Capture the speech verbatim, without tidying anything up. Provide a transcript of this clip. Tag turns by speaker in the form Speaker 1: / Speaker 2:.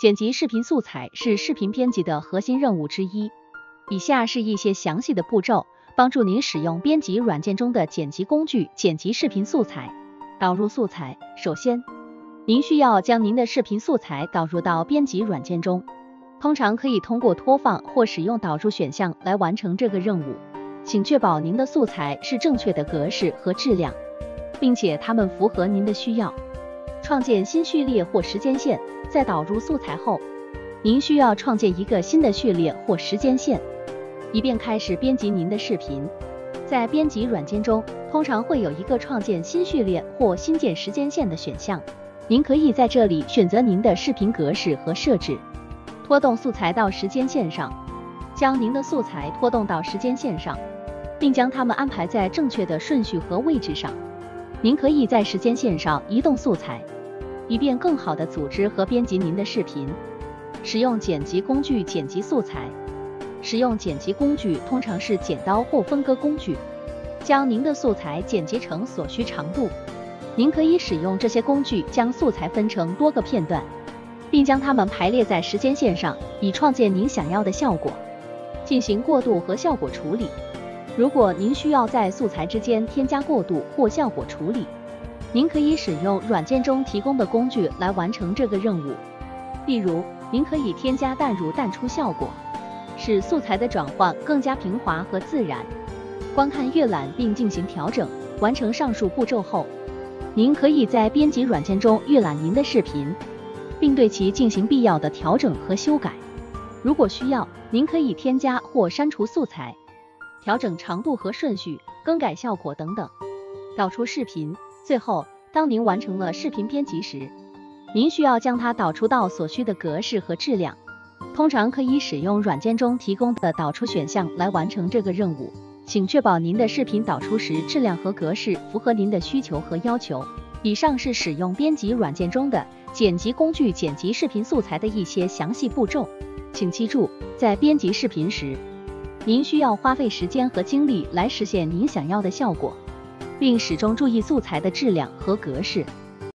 Speaker 1: 剪辑视频素材是视频编辑的核心任务之一。以下是一些详细的步骤，帮助您使用编辑软件中的剪辑工具剪辑视频素材。导入素材，首先，您需要将您的视频素材导入到编辑软件中，通常可以通过拖放或使用导入选项来完成这个任务。请确保您的素材是正确的格式和质量，并且它们符合您的需要。创建新序列或时间线，在导入素材后，您需要创建一个新的序列或时间线，以便开始编辑您的视频。在编辑软件中，通常会有一个创建新序列或新建时间线的选项，您可以在这里选择您的视频格式和设置。拖动素材到时间线上，将您的素材拖动到时间线上，并将它们安排在正确的顺序和位置上。您可以在时间线上移动素材，以便更好地组织和编辑您的视频。使用剪辑工具剪辑素材。使用剪辑工具通常是剪刀或分割工具，将您的素材剪辑成所需长度。您可以使用这些工具将素材分成多个片段，并将它们排列在时间线上，以创建您想要的效果。进行过渡和效果处理。如果您需要在素材之间添加过渡或效果处理，您可以使用软件中提供的工具来完成这个任务。例如，您可以添加淡入淡出效果，使素材的转换更加平滑和自然。观看阅览并进行调整。完成上述步骤后，您可以在编辑软件中阅览您的视频，并对其进行必要的调整和修改。如果需要，您可以添加或删除素材，调整长度和顺序，更改效果等等。导出视频。最后，当您完成了视频编辑时，您需要将它导出到所需的格式和质量。通常可以使用软件中提供的导出选项来完成这个任务。请确保您的视频导出时质量和格式符合您的需求和要求。以上是使用编辑软件中的剪辑工具剪辑视频素材的一些详细步骤。请记住，在编辑视频时，您需要花费时间和精力来实现您想要的效果，并始终注意素材的质量和格式。